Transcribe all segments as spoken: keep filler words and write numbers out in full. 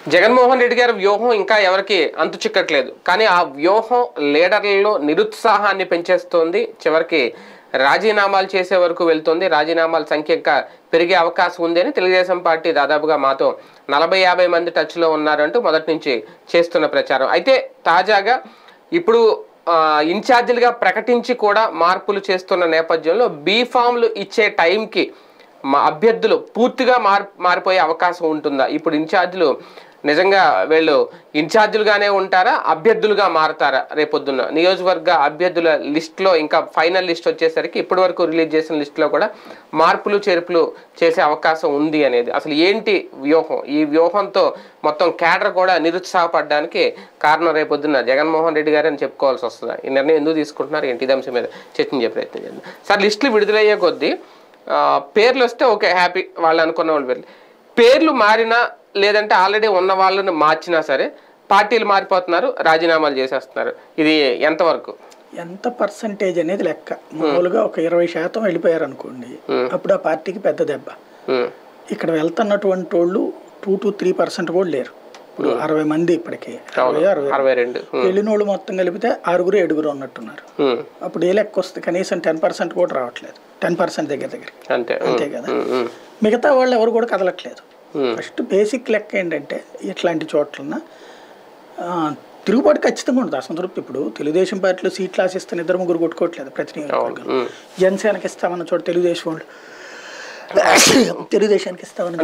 జగన్మోహన్ రెడ్డి గారి వ్యూహం ఇంకా ఎవరికి అంతు చిక్కట్లేదు. కానీ ఆ వ్యూహం లీడర్లలో నిరుత్సాహాన్ని పెంచేస్తోంది. చివరికి రాజీనామాలు చేసే వరకు వెళ్తుంది. రాజీనామాల సంఖ్య ఇంకా పెరిగే అవకాశం ఉంది అని తెలుగుదేశం పార్టీ దాదాపుగా మాతో నలభై యాభై మంది టచ్లో ఉన్నారంటూ మొదటి నుంచి చేస్తున్న ప్రచారం. అయితే తాజాగా ఇప్పుడు ఇన్ఛార్జీలుగా ప్రకటించి కూడా మార్పులు చేస్తున్న నేపథ్యంలో బీఫామ్లు ఇచ్చే టైంకి మా అభ్యర్థులు పూర్తిగా మార్ మారిపోయే అవకాశం ఉంటుందా? ఇప్పుడు ఇన్ఛార్జీలు నిజంగా వీళ్ళు ఇన్ఛార్జీలుగానే ఉంటారా, అభ్యర్థులుగా మారతారా? రేపొద్దున్న నియోజకవర్గ అభ్యర్థుల లిస్టులో ఇంకా ఫైనల్ లిస్ట్ వచ్చేసరికి ఇప్పటి వరకు రిలీజ్ చేసిన లిస్టులో కూడా మార్పులు చేర్పులు చేసే అవకాశం ఉంది అనేది అసలు ఏంటి వ్యూహం? ఈ వ్యూహంతో మొత్తం క్యాడర్ కూడా నిరుత్సాహపడడానికి కారణం రేపొద్దున్న జగన్మోహన్ రెడ్డి గారు అని చెప్పుకోవాల్సి వస్తుంది. ఈ నిర్ణయం ఎందుకు తీసుకుంటున్నారు ఏంటి అంశం మీద చర్చించే ప్రయత్నం చేద్దాం. సార్, లిస్టులు విడుదలయ్యే కొద్దీ పేర్లు వస్తే ఓకే, హ్యాపీ, వాళ్ళు అనుకున్న వాళ్ళు పేర్లు పేర్లు మారినా లేదంటే ఆల్రెడీ ఉన్న వాళ్ళని మార్చినా సరే పార్టీలు మారిపోతున్నారు, రాజీనామాలు చేసేస్తున్నారు. ఇది ఎంతవరకు ఎంత పర్సంటేజ్ అనేది లెక్క? మామూలుగా ఒక ఇరవై శాతం వెళ్ళిపోయారు అనుకోండి, అప్పుడు ఆ పార్టీకి పెద్ద దెబ్బ. ఇక్కడ వెళ్తున్నటువంటి వాళ్ళు టూ టు త్రీ పర్సెంట్ కూడా లేరు. ఇప్పుడు అరవై మంది ఇప్పటికే అరవై రెండు వెళ్ళిన వాళ్ళు మొత్తం కలిపితే ఆరుగురు ఏడుగురు ఉన్నట్టున్నారు. అప్పుడు ఏ లెక్క వస్తుంది? కనీసం టెన్ పర్సెంట్ కూడా రావట్లేదు. టెన్ పర్సెంట్ దగ్గర దగ్గర అంతే అంతే కదా. మిగతా వాళ్ళు ఎవరు కూడా కదలట్లేదు. ఫస్ట్ బేసిక్ లెక్క ఏంటంటే ఇట్లాంటి చోట్లన తిరుగుబాటు ఖచ్చితంగా ఉంటుంది. అసంతృప్తి ఇప్పుడు తెలుగుదేశం పార్టీలో సీట్లు ఆశిస్తాను ఇద్దరు ముగ్గురు కొట్టుకోవట్లేదు ప్రతి నియోజకవర్గం. జనసేనకి ఇస్తామన్న చోట తెలుగుదేశం వాళ్ళు తెలుగుదేశానికి ఇస్తామని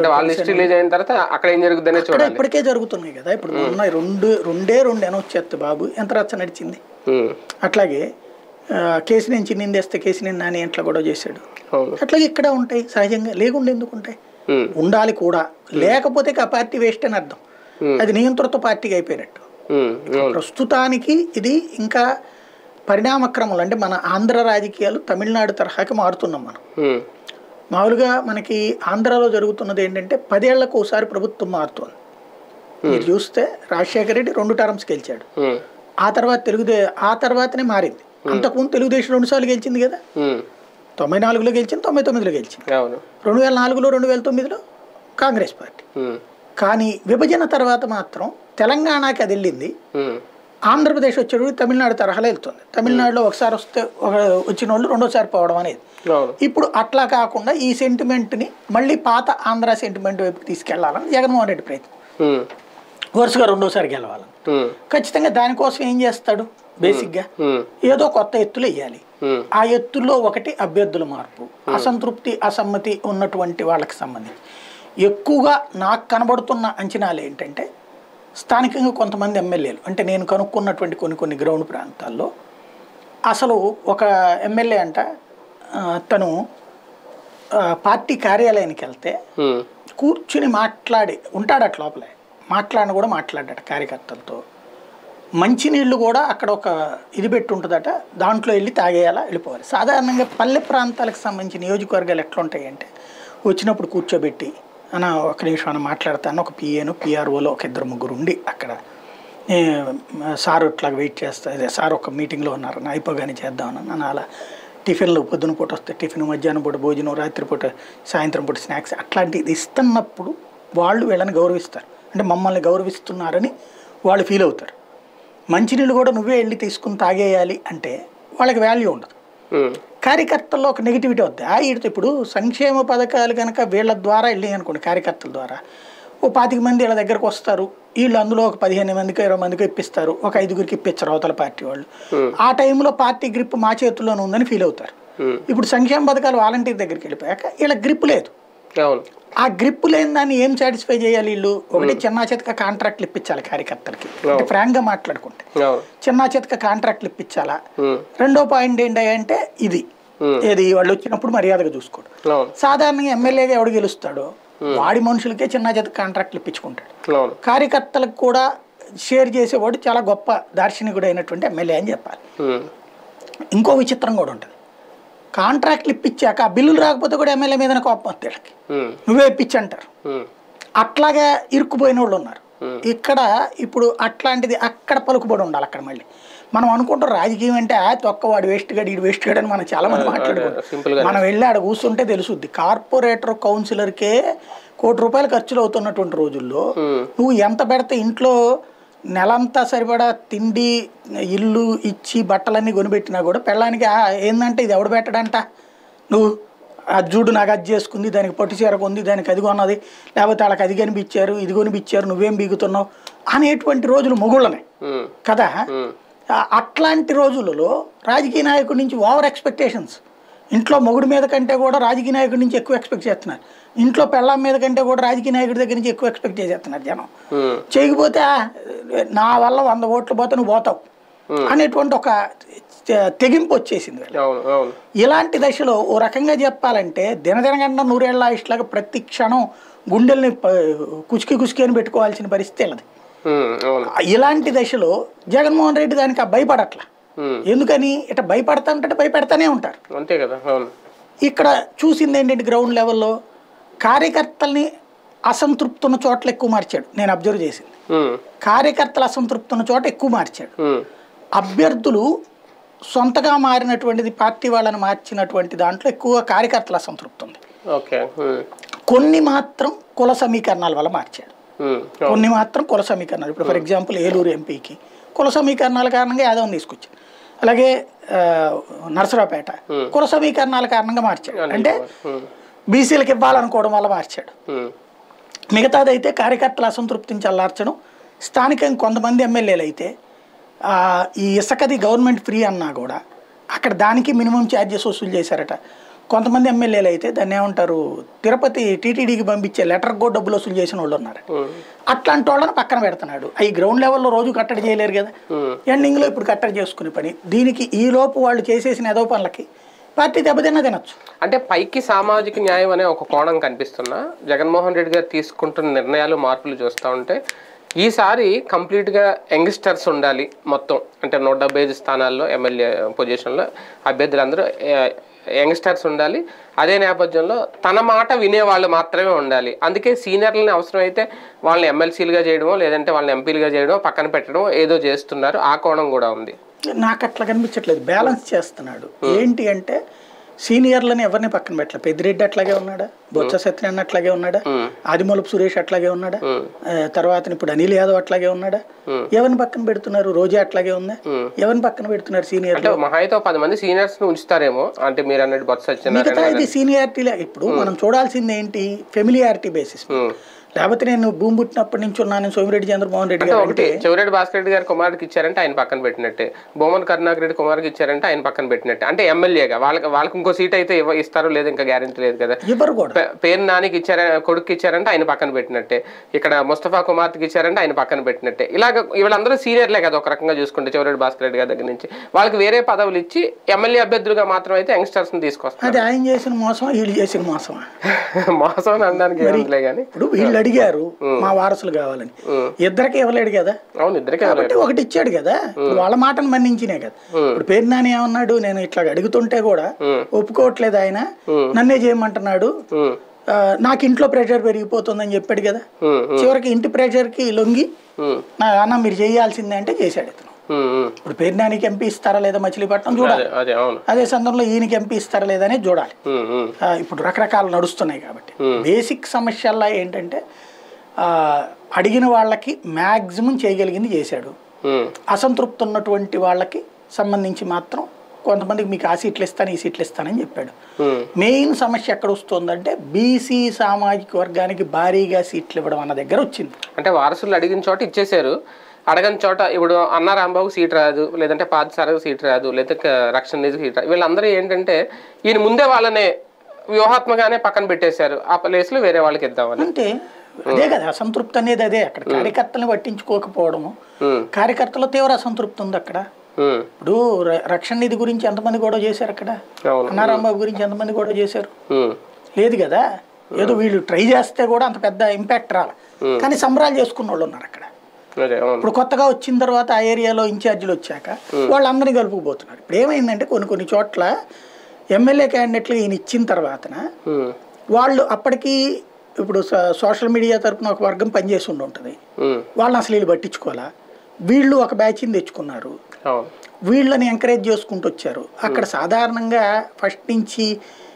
ఇప్పటికే జరుగుతున్నాయి కదా. ఇప్పుడు ఉన్న రెండు రెండే రెండు అనౌన్స్ చేస్తే బాబు ఎంత రచ్చ నడిచింది. అట్లాగే కేసు నేను చిన్నిందేస్తే కేసు నేను నాని ఇంట్లో కూడా చేశాడు. అట్లాగే ఇక్కడ ఉంటాయి సహజంగా, లేకుండా ఎందుకు ఉంటాయి? ఉండాలి కూడా, లేకపోతే ఆ పార్టీ వేస్ట్ అని అర్థం. అది నియంత్రిత పార్టీగా అయిపోయినట్టు. ప్రస్తుతానికి ఇది ఇంకా పరిణామక్రమాలు అంటే మన ఆంధ్ర రాజకీయాలు తమిళనాడు తరహాకి మారుతున్నాం మనం. మామూలుగా మనకి ఆంధ్రాలో జరుగుతున్నది ఏంటంటే పదేళ్లకు ఒకసారి ప్రభుత్వం మారుతుంది. మీరు చూస్తే రాజశేఖర రెడ్డి రెండు టర్మ్స్ గెలిచాడు, ఆ తర్వాత తెలుగుదే ఆ తర్వాతనే మారింది. అంతకుముందు తెలుగుదేశం రెండు సార్లు గెలిచింది కదా. తొంభై నాలుగులో గెలిచింది, తొంభై తొమ్మిదిలో గెలిచింది, రెండు వేల నాలుగులో రెండు వేల తొమ్మిదిలో కాంగ్రెస్ పార్టీ. కానీ విభజన తర్వాత మాత్రం తెలంగాణకి అది వెళ్ళింది, ఆంధ్రప్రదేశ్ వచ్చేటప్పుడు తమిళనాడు తరహాలో వెళ్తుంది. తమిళనాడులో ఒకసారి వస్తే వచ్చిన వాళ్ళు రెండోసారి పోవడం అనేది. ఇప్పుడు అట్లా కాకుండా ఈ సెంటిమెంట్ని మళ్ళీ పాత ఆంధ్ర సెంటిమెంట్ వైపుకి తీసుకెళ్లాలని జగన్మోహన్ రెడ్డి ప్రయత్నం. వరుసగా రెండోసారి గెలవాలని ఖచ్చితంగా దానికోసం ఏం చేస్తాడు? బేసిక్గా ఏదో కొత్త ఎత్తులు వేయాలి. ఆ ఎత్తుల్లో ఒకటి అభ్యర్థుల మార్పు, అసంతృప్తి అసమ్మతి ఉన్నటువంటి వాళ్ళకి సంబంధించి ఎక్కువగా నాకు కనబడుతున్న అంచనాలు ఏంటంటే స్థానికంగా కొంతమంది ఎమ్మెల్యేలు అంటే నేను కనుక్కున్నటువంటి కొన్ని కొన్ని గ్రౌండ్ ప్రాంతాల్లో అసలు ఒక ఎమ్మెల్యే అంట తను పార్టీ కార్యాలయానికి వెళ్తే కూర్చుని మాట్లాడి ఉంటాడు అట్లా లోపలే, మాట్లాడిన కూడా మాట్లాడాట కార్యకర్తలతో. మంచినీళ్ళు కూడా అక్కడ ఒక ఇది పెట్టి ఉంటుందట, దాంట్లో వెళ్ళి తాగేయాలా, వెళ్ళిపోవాలి. సాధారణంగా పల్లె ప్రాంతాలకు సంబంధించి నియోజకవర్గాలు ఎట్లా ఉంటాయి అంటే వచ్చినప్పుడు కూర్చోబెట్టి అన్న ఒక నిమిషం అన్న మాట్లాడతాను, ఒక పిఏను పిఆర్ఓలో ఒక ఇద్దరు ముగ్గురు ఉండి అక్కడ సార్ ఇట్లా వెయిట్ చేస్తా, అదే సార్ ఒక మీటింగ్లో ఉన్నారని అయిపోగానే చేద్దామని నన్ను అలా టిఫిన్లు పొద్దున పూట వస్తే టిఫిన్, మధ్యాహ్నం పూట భోజనం, రాత్రిపూట సాయంత్రం పూట స్నాక్స్ అట్లాంటిది ఇస్తున్నప్పుడు వాళ్ళు వీళ్ళని గౌరవిస్తారు. అంటే మమ్మల్ని గౌరవిస్తున్నారని వాళ్ళు ఫీల్ అవుతారు. మంచినీళ్ళు కూడా నువ్వే వెళ్ళి తీసుకుని తాగేయాలి అంటే వాళ్ళకి వాల్యూ ఉండదు. కార్యకర్తల్లో ఒక నెగిటివిటీ వద్దు. ఆ వీడితో ఇప్పుడు సంక్షేమ పథకాలు కనుక వీళ్ళ ద్వారా వెళ్ళి అనుకోండి, కార్యకర్తల ద్వారా ఓ పాతిక మంది వీళ్ళ దగ్గరకు వస్తారు, వీళ్ళు అందులో ఒక పదిహేను మందికి ఇరవై మందికి ఇప్పిస్తారు, ఒక ఐదుగురికి ఇప్పించరు అవతల పార్టీ వాళ్ళు. ఆ టైంలో పార్టీ గ్రిప్ మా చేతుల్లోనే ఉందని ఫీల్ అవుతారు. ఇప్పుడు సంక్షేమ పథకాలు వాలంటీర్ దగ్గరికి వెళ్ళిపోయాక వీళ్ళ గ్రిప్ లేదు. ఆ గ్రిప్ లేని దాన్ని ఏం సాటిస్ఫై చేయాలి వీళ్ళు? ఒకటి చిన్న చేతక కాంట్రాక్ట్లు ఇప్పించాలి కార్యకర్తలకి, అంటే ఫ్రాంక్ గా మాట్లాడుకుంటే చిన్న చేతక కాంట్రాక్ట్లు ఇప్పించాలా. రెండో పాయింట్ ఏంటంటే ఇది ఏది వాళ్ళు వచ్చినప్పుడు మర్యాదగా చూసుకోడు. సాధారణంగా ఎమ్మెల్యేగా ఎవడు గెలుస్తాడో వాడి మనుషులకే చిన్న చేతక కాంట్రాక్ట్లు ఇప్పించుకుంటాడు. కార్యకర్తలకు కూడా షేర్ చేసేవాడు చాలా గొప్ప దార్శనికుడు అయినటువంటి ఎమ్మెల్యే అని చెప్పాలి. ఇంకో విచిత్రం కూడా ఉంటుంది, కాంట్రాక్ట్లు ఇప్పించాక ఆ బిల్లులు రాకపోతే కూడా ఎమ్మెల్యే మీద కోపం వస్తే వీళ్ళకి నువ్వే ఇప్పించి అంటారు. అట్లాగా ఇరుక్కుపోయిన వాళ్ళు ఉన్నారు ఇక్కడ. ఇప్పుడు అట్లాంటిది అక్కడ పలుకుబడి ఉండాలి. అక్కడ మళ్ళీ మనం అనుకుంటాం రాజకీయం అంటే ఆ తొక్క వాడు వేస్ట్ గాడు ఈడు వేస్ట్ గాడు అని మనం చాలా మంది మాట్లాడుకుంటాం. మనం వెళ్ళి ఆడ కూర్చుంటే తెలుసుద్ది. కార్పొరేటర్ కౌన్సిలర్కే కోటి రూపాయలు ఖర్చులు అవుతున్నటువంటి రోజుల్లో నువ్వు ఎంత పెడితే ఇంట్లో నెలంతా సరిపడా తిండి ఇల్లు ఇచ్చి బట్టలన్నీ కొనిపెట్టినా కూడా పెళ్ళానికి ఏంటంటే ఇది ఎవడు పెట్టడంట, నువ్వు ఆ జూడు నాకు అది చేసుకుంది, దానికి పట్టు చీర కొంది, దానికి అది కొన్నది, లేకపోతే వాళ్ళకి అది కనిపించారు ఇది కొనిపించారు నువ్వేం బీగుతున్నావు అనేటువంటి రోజులు మొగుళ్ళనే కదా. అట్లాంటి రోజులలో రాజకీయ నాయకుడి నుంచి ఓవర్ ఎక్స్పెక్టేషన్స్, ఇంట్లో మొగుడి మీద కంటే కూడా రాజకీయ నాయకుడి నుంచి ఎక్కువ ఎక్స్పెక్ట్ చేస్తున్నారు, ఇంట్లో పెళ్ళాం మీద కంటే కూడా రాజకీయ నాయకుడి దగ్గర నుంచి ఎక్కువ ఎక్స్పెక్ట్ చేసేస్తున్నారు జనం. చేయకపోతే నా వల్ల వంద ఓట్లు పోతే నువ్వు పోతావు అనేటువంటి ఒక తెగింపు వచ్చేసింది. ఇలాంటి దశలో ఓ రకంగా చెప్పాలంటే దినదినగంట నూరేళ్ల ఇష్టలాగా ప్రతి క్షణం గుండెల్ని కుచికి కుచికి అని పెట్టుకోవాల్సిన పరిస్థితి అది. ఇలాంటి దశలో జగన్మోహన్ రెడ్డి దానికి భయపడట్లా. ఎందుకని ఇట భయపడతాంటే భయపెడతానే ఉంటారు అంతే కదా. ఇక్కడ చూసింది ఏంటంటే గ్రౌండ్ లెవెల్లో కార్యకర్తల్ని అసంతృప్తి ఉన్న చోట్ల ఎక్కువ మార్చాడు. నేను అబ్జర్వ్ చేసింది కార్యకర్తలు అసంతృప్తి ఉన్న చోట ఎక్కువ మార్చాడు. అభ్యర్థులు సొంతగా మారినటువంటిది పార్టీ వాళ్ళని మార్చినటువంటి దాంట్లో ఎక్కువ కార్యకర్తల అసంతృప్తి ఉంది. కొన్ని మాత్రం కుల సమీకరణాల వల్ల మార్చాడు, కొన్ని మాత్రం కుల సమీకరణాలు. ఇప్పుడు ఫర్ ఎగ్జాంపుల్ ఏలూరు ఎంపీకి కుల సమీకరణాల కారణంగా యాదవ్ని తీసుకొచ్చాడు. అలాగే నరసరావుపేట కుల సమీకరణాల కారణంగా మార్చాడు, అంటే బీసీలకు ఇవ్వాలనుకోవడం వల్ల మార్చాడు. మిగతాదైతే కార్యకర్తల అసంతృప్తిని చల్లార్చడం. స్థానికంగా కొంతమంది ఎమ్మెల్యేలు అయితే ఈ ఇసుకది గవర్నమెంట్ ఫ్రీ అన్నా కూడా అక్కడ దానికి మినిమం ఛార్జెస్ వసూలు చేశారట. కొంతమంది ఎమ్మెల్యేలు అయితే దాన్ని ఏమంటారు తిరుపతి టీటీడీకి పంపించే లెటర్ కూడా డబ్బులు వసూలు చేసిన వాళ్ళు ఉన్నారు. అట్లాంటి వాళ్ళని పక్కన పెడుతున్నాడు. అవి గ్రౌండ్ లెవెల్లో రోజు కట్టడి చేయలేరు కదా, ఎండింగ్లో ఇప్పుడు కట్టడి చేసుకునే పని. దీనికి ఈ లోపు వాళ్ళు చేసేసిన ఏదో పనులకి పార్టీ దెబ్బతిన్నా తినొచ్చు. అంటే పైకి సామాజిక న్యాయం అనే ఒక కోణం కనిపిస్తున్నా జగన్మోహన్ రెడ్డి గారు తీసుకుంటున్న నిర్ణయాలు మార్పులు చూస్తూ ఉంటే ఈసారి కంప్లీట్గా యంగ్స్టర్స్ ఉండాలి మొత్తం. అంటే నూట డెబ్బై ఐదు స్థానాల్లో ఎమ్మెల్యే పొజిషన్లో అభ్యర్థులందరూ యంగ్స్టర్స్ ఉండాలి. అదే నేపథ్యంలో తన మాట వినేవాళ్ళు మాత్రమే ఉండాలి. అందుకే సీనియర్లని అవసరమైతే వాళ్ళని ఎమ్మెల్సీలుగా చేయడమో లేదంటే వాళ్ళని ఎంపీలుగా చేయడమో పక్కన పెట్టడం ఏదో చేస్తున్నారు. ఆ కోణం కూడా ఉంది. నాకు అట్లా కనిపించట్లేదు. బ్యాలెన్స్ చేస్తున్నాడు. ఏంటి అంటే సీనియర్లని ఎవరిని పక్కన పెట్టలేదు. పెద్దిరెడ్డి అట్లాగే ఉన్నాడా, బొత్స సత్యనారాయణ అట్లాగే ఉన్నాడా, ఆదిమూలపు సురేష్ అట్లాగే ఉన్నాడా, తర్వాత ఇప్పుడు అనిల్ యాదవ్ అట్లాగే ఉన్నాడా, ఎవరిని పక్కన పెడుతున్నారు? రోజా అట్లాగే ఉందా, ఎవరిని పక్కన పెడుతున్నారు? సీనియర్ మహాయితో పది మంది సీనియర్స్ ఉంచుతారేమో. అంటే మీరు అన్నట్టు బొత్స సత్యనారాయణ మిగతా ఇది సీనియారిటీ. ఇప్పుడు మనం చూడాల్సింది ఏంటి, ఫెమిలియారిటీ బేసిస్. లేకపోతే నేను భూమి పుట్టినప్పటి నుంచి ఉన్నాను సోమిరెడ్డి చంద్రమోహన్ రెడ్డి గారు ఒకటి చెవిరెడ్డి భాస్కర్ రెడ్డి గారి కుమారుడికి ఇచ్చారంటే ఆయన పక్కన పెట్టినట్టే, బొమ్మన్ కరుణాకర్ రెడ్డి కుమారుడికి ఇచ్చారంటే ఆయన పక్కన పెట్టినట్టే. అంటే ఎమ్మెల్యేగా వాళ్ళకి వాళ్ళకి ఇంకో సీట్ అయితే ఇస్తారో లేదు ఇంకా గ్యారెంటీ లేదు కదా. ఎవరు కూడా పేరు నానికి ఇచ్చార కొడుకు ఇచ్చారంటే ఆయన పక్కన పెట్టినట్టే, ఇక్కడ ముస్తఫా కుమార్కి ఇచ్చారంటే ఆయన పక్కన పెట్టినట్టే. ఇలాగ వీళ్ళందరూ సీనియర్లే కదా ఒక రకంగా చూసుకుంటే చెవిరెడ్డి భాస్కర్ రెడ్డి గారి దగ్గర నుంచి. వాళ్ళకి వేరే పదవులు ఇచ్చి ఎమ్మెల్యే అభ్యర్థులుగా మాత్రం అయితే యంగ్స్టర్స్ ని తీసుకొస్తారు. అది ఆయన చేసిన మోసం, వీళ్ళు చేసిన మోసం. మోసం అని అనడానికి కానీ ఇప్పుడు వీళ్ళు అడిగారు మా వారసులు కావాలని, ఇద్దరికి ఇవ్వలేడు కదా. అవును, ఇద్దరికి కాబట్టి ఒకటి ఇచ్చాడు కదా, వాళ్ళ మాటను మన్నించినే కదా. ఇప్పుడు పేరు నాని ఏమన్నాడు, నేను ఇట్లా అడుగుతుంటే కూడా ఒప్పుకోవట్లేదు ఆయన, నన్నే చేయమంటున్నాడు, నాకు ఇంట్లో ప్రెషర్ పెరిగిపోతుందని చెప్పాడు కదా. చివరికి ఇంటి ప్రెషర్ కి లొంగి నా అన్న మీరు చేయాల్సిందే అంటే చేశాడు ఇతను. ఇప్పుడు పేరు నానికి ఎంపీ ఇస్తారా లేదా మచిలీపట్నం చూడాలి, అదే సందర్భంలో ఈయనకి ఎంపీ ఇస్తారా లేదా అనేది చూడాలి. ఇప్పుడు రకరకాలు నడుస్తున్నాయి కాబట్టి బేసిక్ సమస్యల్లో ఏంటంటే అడిగిన వాళ్ళకి మ్యాక్సిమం చేయగలిగింది చేశాడు. అసంతృప్తి ఉన్నటువంటి వాళ్ళకి సంబంధించి మాత్రం కొంతమందికి మీకు ఆ సీట్లు ఇస్తాను ఈ సీట్లు ఇస్తానని చెప్పాడు. మెయిన్ సమస్య ఎక్కడ వస్తుందంటే బీసీ సామాజిక వర్గానికి భారీగా సీట్లు ఇవ్వడం అన్న దగ్గర వచ్చింది. అంటే వారసులు అడిగిన చోట ఇచ్చేసారు, అడగని చోట ఇప్పుడు అన్న రాంబాబు సీట్ రాదు, లేదంటే పాదసారకు సీట్ రాదు, లేదంటే రక్షణ నిధి సీట్ రాదు. వీళ్ళందరూ ఏంటంటే ఈయన ముందే వాళ్ళనే వ్యూహాత్మకంగానే పక్కన పెట్టేశారు, ఆ ప్లేస్లో వేరే వాళ్ళకి ఇద్దామని. అంటే అదే కదా అసంతృప్తి అనేది. అదే అక్కడ కార్యకర్తలను పట్టించుకోకపోవడము, కార్యకర్తలో తీవ్ర అసంతృప్తి ఉంది అక్కడ. ఇప్పుడు రక్షణ నిధి గురించి ఎంతమంది గొడవ చేశారు అక్కడ, అన్నారాంబాబు గురించి ఎంతమంది గొడవ చేశారు, లేదు కదా. ఏదో వీళ్ళు ట్రై చేస్తే కూడా అంత పెద్ద ఇంపాక్ట్ రాలి, కానీ సంబరాలు చేసుకున్న వాళ్ళు ఉన్నారు అక్కడ. ఇప్పుడు కొత్తగా వచ్చిన తర్వాత ఆ ఏరియాలో ఇన్ఛార్జీలు వచ్చాక వాళ్ళందరినీ కలుపుకుపోతున్నారు. ఇప్పుడు ఏమైందంటే కొన్ని కొన్ని చోట్ల ఎమ్మెల్యే క్యాండిడేట్లు ఈయన ఇచ్చిన తర్వాత వాళ్ళు అప్పటికి ఇప్పుడు సోషల్ మీడియా తరఫున ఒక వర్గం పనిచేసి ఉండి ఉంటుంది, వాళ్ళని అసలు వీళ్ళు పట్టించుకోవాలా, వీళ్ళు ఒక బ్యాచ్ని తెచ్చుకున్నారు, వీళ్ళని ఎంకరేజ్ చేసుకుంటూ వచ్చారు. అక్కడ సాధారణంగా ఫస్ట్ నుంచి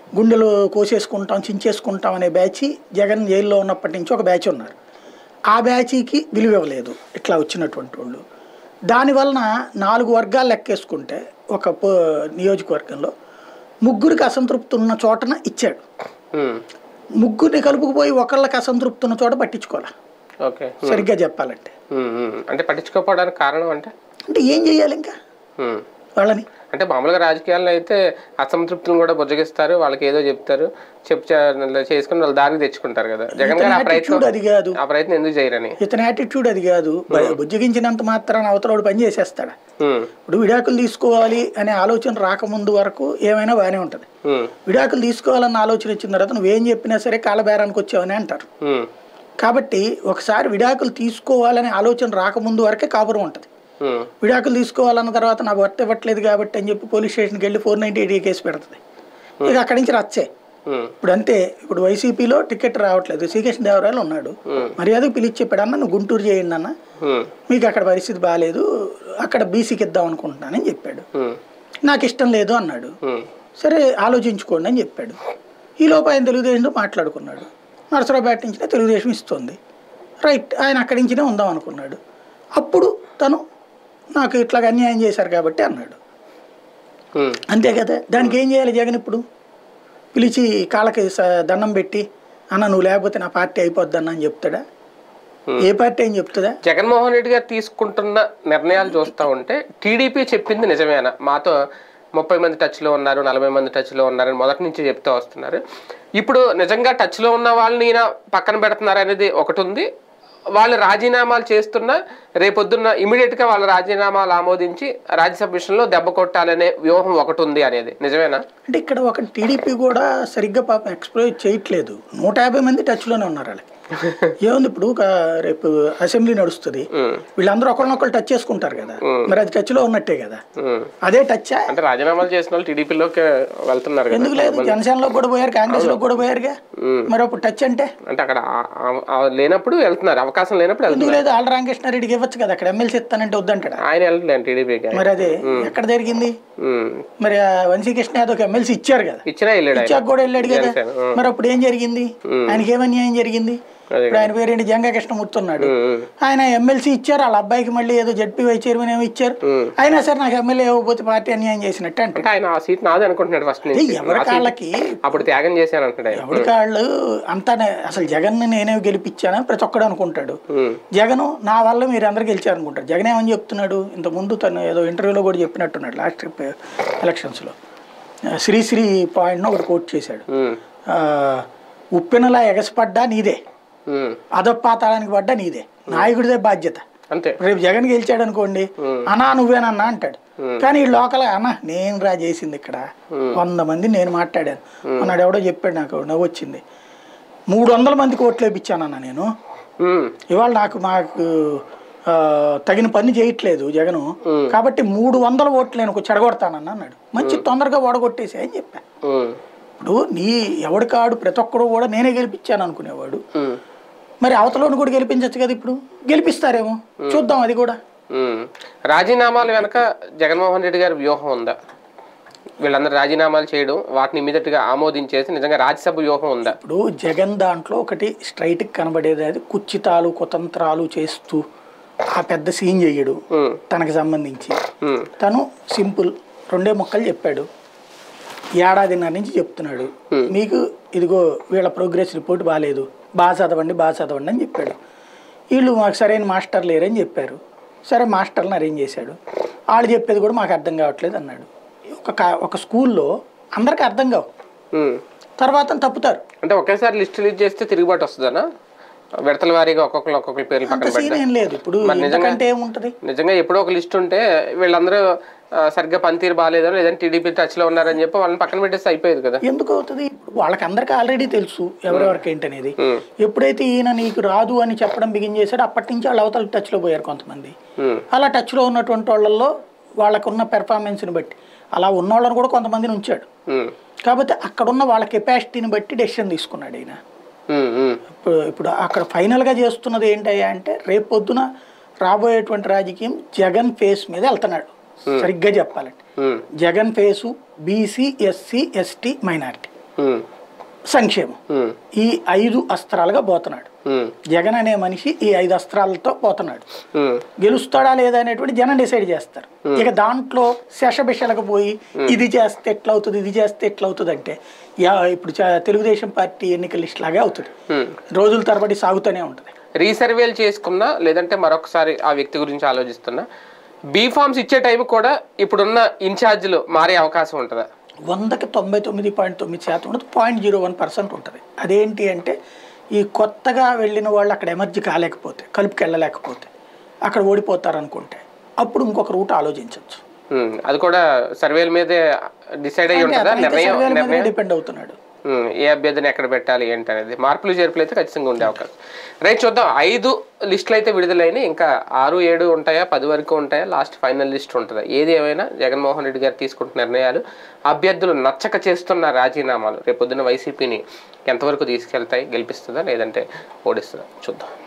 గుండెలు కోసేసుకుంటాం చించేసుకుంటాం అనే బ్యాచ్ జగన్ జైల్లో ఉన్నప్పటి నుంచి ఒక బ్యాచ్ ఉన్నారు. ఆ బ్యాచ్కి విలువ ఇవ్వలేదు ఇట్లా వచ్చినటువంటి వాళ్ళు. దానివలన నాలుగు వర్గాలు లెక్కేసుకుంటే ఒక నియోజకవర్గంలో ముగ్గురికి అసంతృప్తి ఉన్న చోటన ఇచ్చాడు. ముగ్గురిని కలుపుకుపోయి ఒకళ్ళకి అసంతృప్తి ఉన్న చోట పట్టించుకోవాలి. సరిగ్గా చెప్పాలంటే అంటే పట్టించుకోకపోవడానికి కారణం అంటే అంటే ఏం చెయ్యాలి ఇంకా వాళ్ళని? అంటే మామూలుగా రాజకీయాల్లో అయితే అసంతృప్తిని కూడా బుజ్జగిస్తారు, వాళ్ళకి ఏదో చెప్తారు, చెప్పు చేసుకుని వాళ్ళు దారికి తెచ్చుకుంటారు కదా. జగన్ గారు ఆ ప్రయత్నం అది కాదు, ఆ ప్రయత్నం ఎందుకు చేయరని ఇతని యాటిట్యూడ్ అది కాదు. బుజ్జగించినంత మాత్రాన అవతలవాడు పని చేసేస్తాడా? ఇప్పుడు విడాకులు తీసుకోవాలి అనే ఆలోచన రాకముందు వరకు ఏమైనా బాగానే ఉంటది. విడాకులు తీసుకోవాలన్న ఆలోచన వచ్చిన తర్వాత నువ్వేం చెప్పినా సరే కాలబేరానికి వచ్చావని అంటారు. కాబట్టి ఒకసారి విడాకులు తీసుకోవాలనే ఆలోచన రాకముందు వరకే కాపురం ఉంటది. విడాకులు తీసుకోవాలన్న తర్వాత నాకు వర్త ఇవ్వట్లేదు కాబట్టి అని చెప్పి పోలీస్ స్టేషన్కి వెళ్ళి ఫోర్ నైన్టీ ఎయిట్ కేసు పెడుతుంది. ఇక అక్కడి నుంచి రచ్చే. ఇప్పుడు అంతే, ఇప్పుడు వైసీపీలో టికెట్ రావట్లేదు, శ్రీకృష్ణ దేవరాయలు ఉన్నాడు, మర్యాదకు పిలిచి చెప్పాడు, అన్న నువ్వు గుంటూరు చేయండి అన్న, మీకు అక్కడ పరిస్థితి బాగాలేదు, అక్కడ బీసీకి ఇద్దాం అనుకుంటున్నానని చెప్పాడు. నాకు ఇష్టం లేదు అన్నాడు. సరే ఆలోచించుకోండి అని చెప్పాడు. ఈ లోపు ఆయన తెలుగుదేశంతో మాట్లాడుకున్నాడు. నరసరావుపేట నుంచినే తెలుగుదేశం ఇస్తుంది, రైట్, ఆయన అక్కడి నుంచినే ఉందాం అనుకున్నాడు. అప్పుడు తను నాకు ఇట్లా అన్యాయం చేశారు కాబట్టి అన్నాడు. అంతే కదా. దానికి ఏం చేయాలి జగన్? ఇప్పుడు పిలిచి కాళ్ళకి దండం పెట్టి అన్న నువ్వు లేకపోతే నా పార్టీ అయిపోద్ది అన్న అని చెప్తాడా? ఏ పార్టీ అని చెప్తుందా? జగన్మోహన్ రెడ్డి గారు తీసుకుంటున్న నిర్ణయాలు చూస్తూ ఉంటే టీడీపీ చెప్పింది నిజమేనా? మాతో ముప్పై మంది టచ్లో ఉన్నారు, నలభై మంది టచ్లో ఉన్నారని మొదటి నుంచి చెప్తూ వస్తున్నారు. ఇప్పుడు నిజంగా టచ్లో ఉన్న వాళ్ళని ఈయన పక్కన పెడుతున్నారు అనేది ఒకటి ఉంది. వాళ్ళు రాజీనామాలు చేస్తున్నా రేపొద్దున్న ఇమీడియట్గా వాళ్ళ రాజీనామాలు ఆమోదించి రాజ్యసభ విషయంలో దెబ్బ కొట్టాలనే వ్యూహం ఒకటి ఉంది అనేది నిజమేనా? అంటే ఇక్కడ ఒక టీడీపీ కూడా సరిగ్గా పాపం ఎక్స్ప్లోర్ చేయట్లేదు. నూట యాభై మంది టచ్లోనే ఉన్నారు వాళ్ళకి. ఏముంది ఇప్పుడు రేపు అసెంబ్లీ నడుస్తుంది, వీళ్ళందరూ ఒకరినొకరు టచ్ చేసుకుంటారు కదా, మరి అది టచ్ లో ఉన్నట్టే కదా. అదే టచ్ అంటే రాజీనామాలు చేసిన వాళ్ళు టీడీపీలోకి వెళ్తున్నారు. ఎందుకు లేదు? జనసేనలో కూడా పోయారు, కాంగ్రెస్ లో కూడా పోయారుగా. మరి అప్పుడు టచ్ అంటే అంటే అక్కడ లేనప్పుడు వెళ్తున్నారు, అవకాశం లేనప్పుడు ఎందుకు లేదు? ఆళ్ళ రామకృష్ణారెడ్డికి ఇవ్వచ్చు కదా, అక్కడ ఎమ్మెల్సీ ఇస్తానంటే వద్దంటాడు ఆయన. వెళ్ళలేదు టీడీపీకి. మరి అదే ఎక్కడ జరిగింది? మరి వంశీకృష్ణ యాదవ్ ఎమ్మెల్సీ ఇచ్చారు కదా, ఇచ్చినా వెళ్ళాడు, ఇచ్చాక కూడా వెళ్ళాడు కదా. మరి అప్పుడు ఏం జరిగింది? ఆయనకి ఏమన్యాయం జరిగింది? ఇప్పుడు ఆయన పేరేంటి, జంగా కృష్ణమూర్తి ఉన్నాడు, ఆయన ఎమ్మెల్సీ ఇచ్చారు, వాళ్ళ అబ్బాయికి మళ్ళీ ఏదో జడ్పీవై చైర్మన్ ఏమో ఇచ్చారు. అయినా సరే నాకు ఎమ్మెల్యే ఇవ్వకపోతే పార్టీ అన్యాయం చేసినట్టు అంటే ఆయన ఆ సీట్ నాది అనుకుంటున్నాడు ఫస్ట్ నుంచి. ఎవరి కాళ్ళకి అప్పుడు త్యాగం చేశాను అంటున్నాడు. ఎవరి కాళ్ళు అంతా అసలు జగన్ నేనే గెలిపించానని ప్రతి ఒక్కడు అనుకుంటాడు. జగన్ నా వల్ల మీరు అందరు గెలిచారు అనుకుంటారు. జగన్ ఏమని చెప్తున్నాడు? ఇంత ముందు తను ఏదో ఇంటర్వ్యూలో కూడా చెప్పినట్టున్నాడు లాస్ట్ ఎలక్షన్స్ లో. శ్రీశ్రీ పాయింట్ ఒకటి కోట్ చేశాడు, ఉప్పెనలా ఎగసిపడ్డా నీదే, అధపాతాళానికి పడ్డా నీదే, నాయకుడిదే బాధ్యత. అంతే. రేపు జగన్ గెలిచాడు అనుకోండి, అన్నా నువ్వేనన్నా అంటాడు. కానీ ఈ లోకల్ అన్న నేను రా చేసింది ఇక్కడ, వంద మంది నేను మాట్లాడాను అన్నాడు. ఎవడో చెప్పాడు, నాకు నవ్వు వచ్చింది. మూడు వందల మందికి ఓట్లు వేయించానన్నా నేను, ఇవాళ నాకు మాకు తగిన పని చేయట్లేదు జగను, కాబట్టి మూడు వందల ఓట్లు నేను చెడగొడతానన్నా అన్నాడు. మంచి తొందరగా ఓడగొట్టేసి అని చెప్పా. ఇప్పుడు నీ ఎవడికాడు ప్రతి ఒక్కడు కూడా నేనే గెలిపించాను అనుకునేవాడు, మరి అవతలోని కూడా గెలిపించచ్చు కదా. ఇప్పుడు గెలిపిస్తారేమో చూద్దాం. అది కూడా రాజీనామాలు వెనక జగన్మోహన్ రెడ్డి గారి వ్యూహం ఉందా? వీళ్ళందరూ రాజీనామాలు చేయడం, వాటిని ఇమీడియట్ గా ఆమోదించేసి నిజంగా రాజ్యసభ వ్యూహం ఉందా? ఇప్పుడు జగన్ దాంట్లో ఒకటి స్ట్రైట్ కనబడేది, అది కుచ్చితాలు కుతంత్రాలు చేస్తూ ఆ పెద్ద సీన్ చెయ్యడు. తనకు సంబంధించి తను సింపుల్ రెండే మొక్కలు చెప్పాడు. ఏడాదిన్నర నుంచి చెప్తున్నాడు, మీకు ఇదిగో వీళ్ళ ప్రోగ్రెస్ రిపోర్ట్ బాగాలేదు, బాగా చదవండి బాగా చదవండి అని చెప్పాడు. వీళ్ళు మాకు సరైన మాస్టర్ లేరని చెప్పారు. సరే మాస్టర్ని అరేంజ్ చేశాడు. వాళ్ళు చెప్పేది కూడా మాకు అర్థం కావట్లేదు అన్నాడు. ఒక ఒక స్కూల్లో అందరికి అర్థం కావు, తర్వాత తప్పుతారు. అంటే ఒకేసారి లిస్ట్ రిలీజ్ చేస్తే తిరుగుబాటు వస్తుందనా? విడతల వారీగా ఒక్కొక్కరు ఒక్కొక్కరి పేర్లు పక్కన పెట్టడం లేదు. ఇప్పుడు ఏముంటది? నిజంగా ఎప్పుడో ఒక లిస్ట్ ఉంటే వీళ్ళందరూ సరిగ్గా పనితీరు బాగాలేదో లేదంటే టీడీపీ టచ్ లో ఉన్నారని చెప్పి వాళ్ళని పక్కన పెట్టేస్తే అయిపోయేది కదా. ఎందుకు అవుతుంది? వాళ్ళకి అందరికి ఆల్రెడీ తెలుసు ఎవరెవరికి ఏంటనేది. ఎప్పుడైతే ఈయన నీకు రాదు అని చెప్పడం బిగిన్ చేశాడో అప్పటి నుంచి వాళ్ళు అవతల టచ్ లో పోయారు కొంతమంది. అలా టచ్ లో ఉన్నటువంటి వాళ్ళల్లో వాళ్ళకున్న పెర్ఫార్మెన్స్ ని బట్టి అలా ఉన్న వాళ్ళని కూడా కొంతమందిని ఉంచాడు. కాబట్టి అక్కడున్న వాళ్ళ కెపాసిటీని బట్టి డెసిషన్ తీసుకున్నాడు ఈయన. ఇప్పుడు ఇప్పుడు అక్కడ ఫైనల్ గా చేస్తున్నది ఏంటయ్యా అంటే, రేపు పొద్దున రాబోయేటువంటి రాజకీయం జగన్ ఫేస్ మీద వెళ్తున్నాడు. సరిగ్గా చెప్పాలంటే Jagan face BC SC ST minority సంక్షేమం, ఈ ఐదు అస్త్రాలుగా పోతున్నాడు జగన్ అనే మనిషి. ఈ ఐదు అస్త్రాలతో పోతున్నాడు. గెలుస్తాడా లేదా అనేటువంటి జనం డిసైడ్ చేస్తారు. ఇక దాంట్లో శషబిషలకు పోయి ఇది చేస్తే ఎట్లా అవుతుంది, ఇది చేస్తే ఎట్లా అవుతుంది అంటే ఇప్పుడు తెలుగుదేశం పార్టీ ఎన్నికల లిస్ట్ లాగే అవుతుంది, రోజుల తరబడి సాగుతూనే ఉంటుంది. రీసర్వేలు చేసుకున్నా లేదంటే మరొకసారి ఆ వ్యక్తి గురించి ఆలోచిస్తున్నా బీ ఫార్మ్స్ ఇచ్చే టైం కూడా ఇప్పుడున్న ఇన్ఛార్జీలు మారే అవకాశం ఉంటుందా? వందకి తొంభై తొమ్మిది పాయింట్ తొమ్మిది శాతం ఉండదు, పాయింట్ జీరో వన్ పర్సెంట్ ఉంటుంది. అదేంటి అంటే ఈ కొత్తగా వెళ్ళిన వాళ్ళు అక్కడ ఎమర్జీ కాలేకపోతే, కలుపుకి వెళ్ళలేకపోతే, అక్కడ ఓడిపోతారు అనుకుంటే అప్పుడు ఇంకొక రూట్ ఆలోచించవచ్చు. అది కూడా సర్వేల మీదే డిసైడ్ అయ్యి ఉంటుందా? నిర్ణయం డిపెండ్ అవుతున్నాడు ఏ అభ్యర్థిని ఎక్కడ పెట్టాలి ఏంటి అనేది. మార్పులు చేర్పులు అయితే ఖచ్చితంగా ఉండే అవకాశం. రైట్, చూద్దాం. ఐదు లిస్టులు అయితే విడుదలైన, ఇంకా ఆరు ఏడు ఉంటాయా, పది వరకు ఉంటాయా, లాస్ట్ ఫైనల్ లిస్ట్ ఉంటుందా? ఏది ఏమైనా జగన్మోహన్ రెడ్డి గారు తీసుకుంటున్న నిర్ణయాలు, అభ్యర్థులు నచ్చక చేస్తున్న రాజీనామాలు రేపొద్దున వైసీపీని ఎంతవరకు తీసుకెళ్తాయి, గెలిపిస్తుందా లేదంటే ఓడిస్తుందా చూద్దాం.